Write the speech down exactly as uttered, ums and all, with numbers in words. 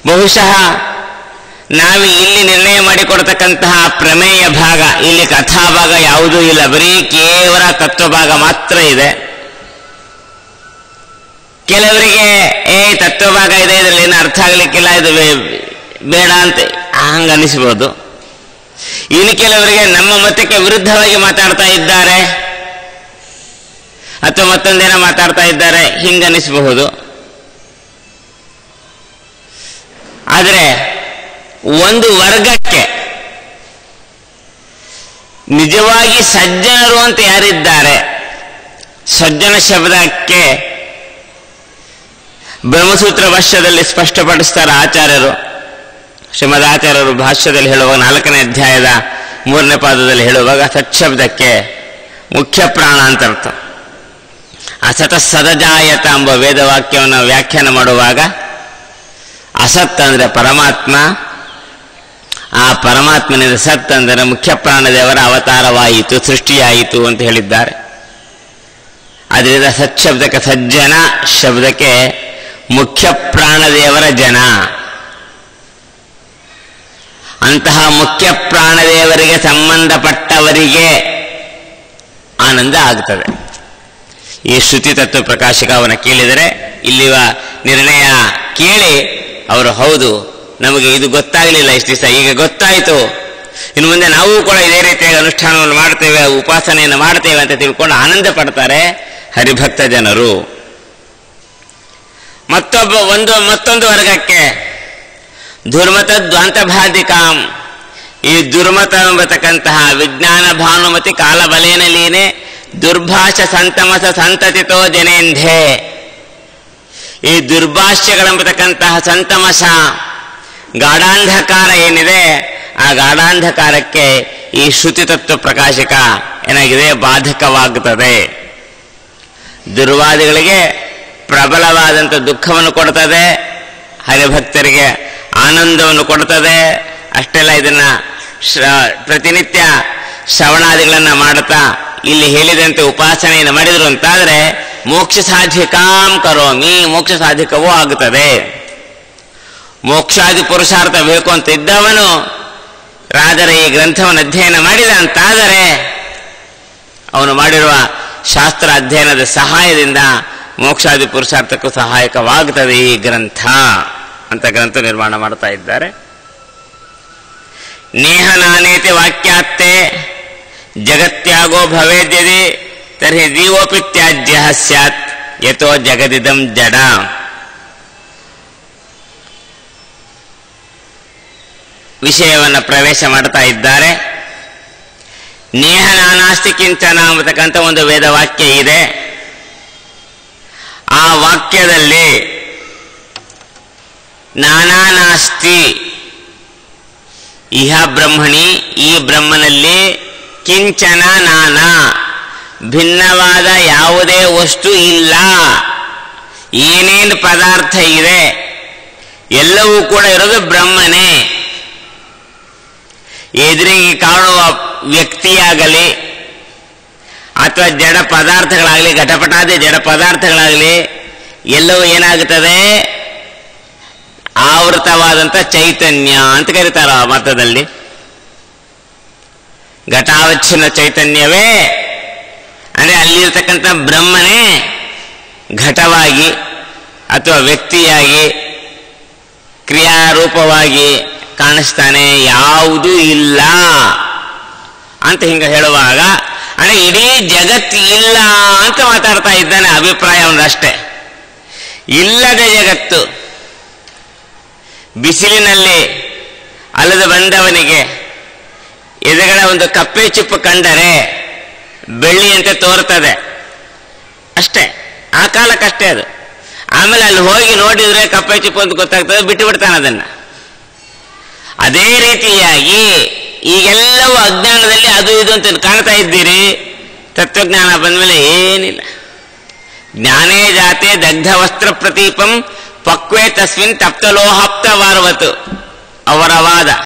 ಬಹುಶಃ ನಾವು ಇಲ್ಲಿ ನಿರ್ಣಯ ಮಾಡಿಕೊಡ್ತಕ್ಕಂತಹ ಪ್ರಮೇಯ ಭಾಗ, ಇಲ್ಲಿ ಕಥಾಭಾಗ ಯಾವುದೂ ಇಲ್ಲ, ಬರೀ ಕೇವಲ ತತ್ವಭಾಗ ಮಾತ್ರ ಇದೆ. ಕೆಲವರಿಗೆ ಏ ತತ್ವಭಾಗ ಇದೆ, ಇದರಲ್ಲಿ ಏನು ಅರ್ಥ ಆಗ್ಲಿಕ್ಕಿಲ್ಲ, ಇದು ಬೇಡ ಅಂತ ಹಂಗ ಅನಿಸ್ಬೋದು. ಇನ್ನು ಕೆಲವರಿಗೆ ನಮ್ಮ ಮತಕ್ಕೆ ವಿರುದ್ಧವಾಗಿ ಮಾತಾಡ್ತಾ ಇದ್ದಾರೆ ಅಥವಾ ಮತ್ತೊಂದೇನೋ ಮಾತಾಡ್ತಾ ಇದ್ದಾರೆ, ಹಿಂಗನಿಸಬಹುದು. ಆದರೆ ಒಂದು ವರ್ಗಕ್ಕೆ ನಿಜವಾಗಿ ಸಜ್ಜನರು ಅಂತ ಯಾರಿದ್ದಾರೆ, ಸಜ್ಜನ ಶಬ್ದಕ್ಕೆ ಬ್ರಹ್ಮಸೂತ್ರ ಭಾಷ್ಯದಲ್ಲಿ ಸ್ಪಷ್ಟಪಡಿಸ್ತಾರೆ ಆಚಾರ್ಯರು. ಶ್ರೀಮದ್ ಆಚಾರ್ಯರು ಭಾಷ್ಯದಲ್ಲಿ ಹೇಳುವಾಗ ನಾಲ್ಕನೇ ಅಧ್ಯಾಯದ ಮೂರನೇ ಪಾದದಲ್ಲಿ ಹೇಳುವಾಗ ಸತ್ಶಬ್ದಕ್ಕೆ ಮುಖ್ಯ ಪ್ರಾಣ ಅಂತ ಅರ್ಥ. ಅಸತ ಸದಜಾಯತ ಎಂಬ ವೇದವಾಕ್ಯವನ್ನು ವ್ಯಾಖ್ಯಾನ ಮಾಡುವಾಗ ಅಸತ್ ಅಂದರೆ ಪರಮಾತ್ಮ, ಆ ಪರಮಾತ್ಮನಿಂದ ಸತ್ ಅಂದರೆ ಮುಖ್ಯ ಪ್ರಾಣದೇವರ ಅವತಾರವಾಯಿತು, ಸೃಷ್ಟಿಯಾಯಿತು ಅಂತ ಹೇಳಿದ್ದಾರೆ. ಅದರಿಂದ ಸತ್ಶಬ್ದಕ್ಕೆ ಸಜ್ಜನ ಶಬ್ದಕ್ಕೆ ಮುಖ್ಯ ಪ್ರಾಣದೇವರ ಜನ. ಅಂತಹ ಮುಖ್ಯ ಪ್ರಾಣದೇವರಿಗೆ ಸಂಬಂಧಪಟ್ಟವರಿಗೆ ಆನಂದ ಆಗ್ತದೆ. ಈ ಶ್ರುತಿ ತತ್ವ ಪ್ರಕಾಶಕ ಅವನ ಕೇಳಿದರೆ ಇಲ್ಲಿವ ನಿರ್ಣಯ ಕೇಳಿ ಅವರು ಹೌದು, ನಮಗೆ ಇದು ಗೊತ್ತಾಗಲಿಲ್ಲ ಇಷ್ಟು ದಿವಸ, ಈಗ ಗೊತ್ತಾಯಿತು, ಇನ್ನು ಮುಂದೆ ನಾವು ಕೂಡ ಇದೇ ರೀತಿಯಾಗಿ ಅನುಷ್ಠಾನವನ್ನು ಮಾಡ್ತೇವೆ, ಉಪಾಸನೆಯನ್ನು ಮಾಡ್ತೇವೆ ಅಂತ ತಿಳ್ಕೊಂಡು ಆನಂದ ಪಡ್ತಾರೆ ಹರಿಭಕ್ತ ಜನರು. ಮತ್ತೊಬ್ಬ ಒಂದು ಮತ್ತೊಂದು ವರ್ಗಕ್ಕೆ ದುರ್ಮತ ದ್ವಾಂತಭಾದಿಕಾಂ, ಈ ದುರ್ಮತ ಎಂಬತಕ್ಕಂತಹ ವಿಜ್ಞಾನ ಭಾನುಮತಿ ಕಾಲಬಲೇನ ಲೀನೆ ದುರ್ಭಾಷ ಸಂತಮಸ ಸಂತತಿತೋ ಜನೇಂಧೆ, ಈ ದುರ್ಭಾಷ್ಯಗಳೆಂಬತಕ್ಕಂತಹ ಸಂತಮಸ ಗಾಢಾಂಧಕಾರ ಏನಿದೆ, ಆ ಗಾಢಾಂಧಕಾರಕ್ಕೆ ಈ ಶ್ರುತಿ ತತ್ವ ಪ್ರಕಾಶಕ ಏನಾಗಿದೆ ಬಾಧಕವಾಗುತ್ತದೆ. ದುರ್ವಾದಿಗಳಿಗೆ ಪ್ರಬಲವಾದಂಥ ದುಃಖವನ್ನು ಕೊಡ್ತದೆ, ಹರಿಭಕ್ತರಿಗೆ ಆನಂದವನ್ನು ಕೊಡ್ತದೆ. ಅಷ್ಟೆಲ್ಲ ಇದನ್ನ ಶ್ರ ಪ್ರತಿನಿತ್ಯ ಶ್ರವಣಾದಿಗಳನ್ನು ಮಾಡುತ್ತಾ ಇಲ್ಲಿ ಹೇಳಿದಂತೆ ಉಪಾಸನೆಯನ್ನು ಮಾಡಿದ್ರು ಅಂತಾದರೆ ಮೋಕ್ಷ ಸಾಧಿಕಾಂ ಕರೋಮಿ, ಮೋಕ್ಷ ಸಾಧಿಕವೂ ಆಗುತ್ತದೆ. ಮೋಕ್ಷಾದಿ ಪುರುಷಾರ್ಥ ಬೇಕು ಅಂತ ಇದ್ದವನು ರಾಜರ ಈ ಗ್ರಂಥವನ್ನು ಅಧ್ಯಯನ ಮಾಡಿದ ಅಂತಾದರೆ ಅವನು ಮಾಡಿರುವ ಶಾಸ್ತ್ರ ಅಧ್ಯಯನದ ಸಹಾಯದಿಂದ ಮೋಕ್ಷಾದಿ ಪುರುಷಾರ್ಥಕ್ಕೂ ಸಹಾಯಕವಾಗುತ್ತದೆ ಈ ಗ್ರಂಥ ಅಂತ ಗ್ರಂಥ ನಿರ್ಮಾಣ ಮಾಡ್ತಾ ಇದ್ದಾರೆ. ನೇಹ ನಾನೇತಿ ವಾಕ್ಯಾತ್ತೆ ಜಗತ್ಯಾಗೋ ಭವೇದ್ಯದಿ ತರ್ಹಿ ಜೀವೋಪಿ ತ್ಯಾಜ್ಯ ಸ್ಯಾತ್ ಯತೋ ಜಗದಿದಂ ಜಡ. ವಿಷಯವನ್ನು ಪ್ರವೇಶ ಮಾಡ್ತಾ ಇದ್ದಾರೆ. ನೇಹ ನಾನಾಸ್ತಿ ಕಿಂಚನ ಅಂತಕ್ಕಂಥ ಒಂದು ವೇದವಾಕ್ಯ ಇದೆ. ಆ ವಾಕ್ಯದಲ್ಲಿ ನಾನಾ ನಾಸ್ತಿ, ಇಹ ಬ್ರಹ್ಮಣಿ, ಈ ಬ್ರಹ್ಮನಲ್ಲಿ ಕಿಂಚನ ನಾನಾ, ಭಿನ್ನವಾದ ಯಾವುದೇ ವಸ್ತು ಇಲ್ಲ. ಏನೇನು ಪದಾರ್ಥ ಇದೆ ಎಲ್ಲವೂ ಕೂಡ ಇರೋದು ಬ್ರಹ್ಮನೇ. ಎದುರಿಗೆ ಕಾಣುವ ವ್ಯಕ್ತಿಯಾಗಲಿ ಅಥವಾ ಜಡ ಪದಾರ್ಥಗಳಾಗಲಿ, ಘಟಪಟಾದಿ ಜಡ ಪದಾರ್ಥಗಳಾಗಲಿ ಎಲ್ಲವೂ ಏನಾಗುತ್ತದೆ, ಆವೃತವಾದಂಥ ಚೈತನ್ಯ ಅಂತ ಕರೀತಾರೆ ಆ ಮತದಲ್ಲಿ. ಘಟಾವಚ್ಛಿನ್ನ ಚೈತನ್ಯವೇ ಅಂದರೆ ಅಲ್ಲಿರ್ತಕ್ಕಂಥ ಬ್ರಹ್ಮನೇ ಘಟವಾಗಿ ಅಥವಾ ವ್ಯಕ್ತಿಯಾಗಿ ಕ್ರಿಯಾರೂಪವಾಗಿ ಕಾಣಿಸ್ತಾನೆ, ಯಾವುದೂ ಇಲ್ಲ ಅಂತ ಹಿಂಗೆ ಹೇಳುವಾಗ ಅಂದರೆ ಇಡೀ ಜಗತ್ತು ಇಲ್ಲ ಅಂತ ಮಾತಾಡ್ತಾ ಇದ್ದಾನೆ. ಅಭಿಪ್ರಾಯ ಒಂದಷ್ಟೇ, ಇಲ್ಲದ ಜಗತ್ತು. ಬಿಸಿಲಿನಲ್ಲಿ ಅಲೆದು ಬಂದವನಿಗೆ ಎದುರುಗಡೆ ಒಂದು ಕಪ್ಪೆ ಚಿಪ್ಪು ಕಂಡರೆ ಬೆಳ್ಳಿಯಂತೆ ತೋರ್ತದೆ ಅಷ್ಟೇ, ಆ ಕಾಲಕ್ಕಷ್ಟೇ ಅದು. ಆಮೇಲೆ ಅಲ್ಲಿ ಹೋಗಿ ನೋಡಿದರೆ ಕಪ್ಪೆ ಚಿಪ್ಪು ಅಂತ ಗೊತ್ತಾಗ್ತದೆ, ಬಿಟ್ಟು ಬಿಡ್ತಾನೆ ಅದನ್ನು. ಅದೇ ರೀತಿಯಾಗಿ ಈಗೆಲ್ಲವೂ ಅಜ್ಞಾನದಲ್ಲಿ ಅದು ಇದು ಅಂತ ಕಾಣ್ತಾ ಇದ್ದೀರಿ. ತತ್ವಜ್ಞಾನ ಬಂದಮೇಲೆ ಏನಿಲ್ಲ. ಜ್ಞಾನೇ ಜಾತೆ ದಗ್ಧ ವಸ್ತ್ರ ಪ್ರತೀಪಂ ಪಕ್ವೇ ತಸ್ಮಿನ್ ತಪ್ತಲೋಹಾಪ್ತ ವಾರ್ವತು ಅವರ ವಾದ.